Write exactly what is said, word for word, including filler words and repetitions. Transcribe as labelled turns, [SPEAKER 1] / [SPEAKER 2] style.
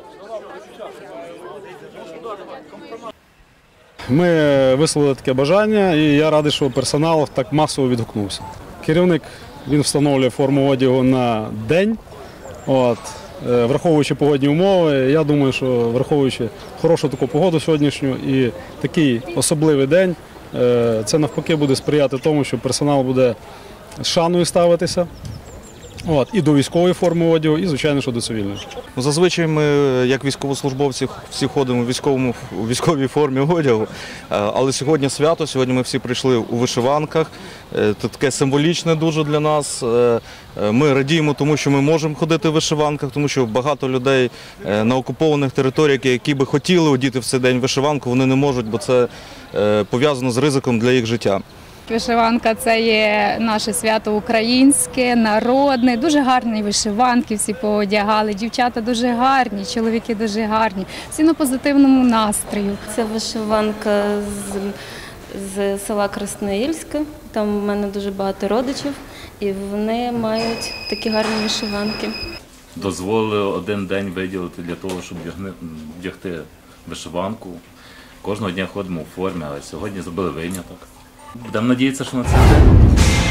[SPEAKER 1] Ми висловили таке бажання, і я радий, що персонал так масово відгукнувся. Керівник він встановлює форму одягу на день. От. Враховуючи погодні умови, я думаю, що враховуючи хорошу таку погоду сьогоднішню і такий особливий день, це навпаки буде сприяти тому, що персонал буде з шаною ставитися. От, і до військової форми одягу, і, звичайно, що до цивільної.
[SPEAKER 2] Зазвичай ми, як військовослужбовці, всі ходимо у, військовому, у військовій формі одягу, але сьогодні свято, сьогодні ми всі прийшли у вишиванках. Це таке символічне дуже для нас. Ми радіємо тому, що ми можемо ходити в вишиванках, тому що багато людей на окупованих територіях, які би хотіли одіти в цей день вишиванку, вони не можуть, бо це пов'язано з ризиком для їх життя.
[SPEAKER 3] Вишиванка – це є наше свято українське, народне, дуже гарні вишиванки всі поодягали, дівчата дуже гарні, чоловіки дуже гарні, всі на позитивному настрою.
[SPEAKER 4] Це вишиванка з, з села Красноїльське, там у мене дуже багато родичів і вони мають такі гарні вишиванки.
[SPEAKER 5] Дозволили один день виділити для того, щоб вдягти вишиванку. Кожного дня ходимо у формі, але сьогодні зробили виняток. Будемо надіятися, що на цей день